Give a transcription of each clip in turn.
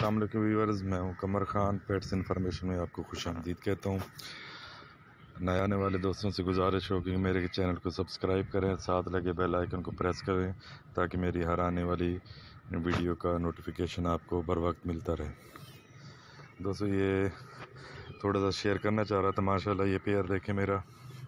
अस्सलाम वालेकुम व्यूअर्स, मैं हूं कमर खान। पेट्स इन्फॉर्मेशन में आपको खुशामदीद कहता हूं। नए आने वाले दोस्तों से गुजारिश होगी कि मेरे चैनल को सब्सक्राइब करें, साथ लगे बेल आइकन को प्रेस करें ताकि मेरी हर आने वाली वीडियो का नोटिफिकेशन आपको बर वक्त मिलता रहे। दोस्तों, ये थोड़ा सा शेयर करना चाह रहा था। माशाल्लाह ये पेयर देखें, मेरा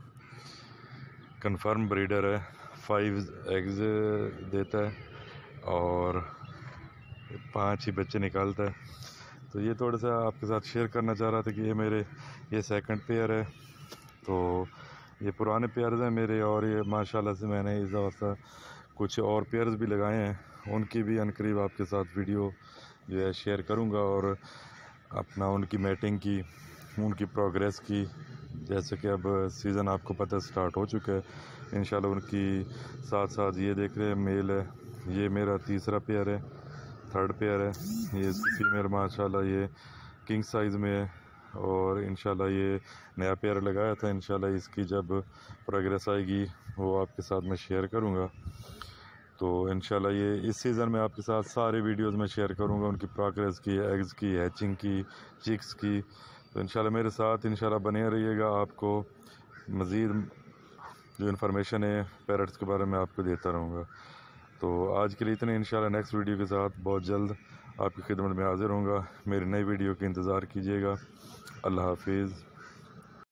कंफर्म ब्रीडर है, 5 एग्स देता है और 5 ही बच्चे निकालता है। तो ये थोड़ा सा आपके साथ शेयर करना चाह रहा था कि ये सेकंड पेयर है। तो ये पुराने पेयर्स हैं मेरे, और ये माशाल्लाह से मैंने इस दफ़ा कुछ और पेयर्स भी लगाए हैं, उनकी भी अनकरीब आपके साथ वीडियो जो है शेयर करूंगा, और अपना उनकी मैटिंग की, उनकी प्रोग्रेस की। जैसे कि अब सीज़न आपको पता है स्टार्ट हो चुका है इंशाल्लाह। उनकी साथ साथ ये देख रहे हैं मेल है, ये मेरा तीसरा पेयर है, थर्ड पेयर है। ये फीमेल माशाल्लाह ये किंग साइज़ में है, और इंशाल्लाह ये नया पेयर लगाया था। इंशाल्लाह इसकी जब प्रोग्रेस आएगी वो आपके साथ मैं शेयर करूंगा। तो इंशाल्लाह ये इस सीज़न में आपके साथ सारे वीडियोस में शेयर करूंगा, उनकी प्रोग्रेस की, एग्स की, हैचिंग की, चिक्स की। तो इंशाल्लाह मेरे साथ इंशाल्लाह बने रहिएगा। आपको मज़ीद जो इन्फॉर्मेशन है पैरट्स के बारे में आपको देता रहूँगा। तो आज के लिए इतने। इंशाल्लाह नेक्स्ट वीडियो के साथ बहुत जल्द आपकी खिदमत में हाजिर होऊंगा। मेरी नई वीडियो का इंतज़ार कीजिएगा। अल्लाह हाफिज़।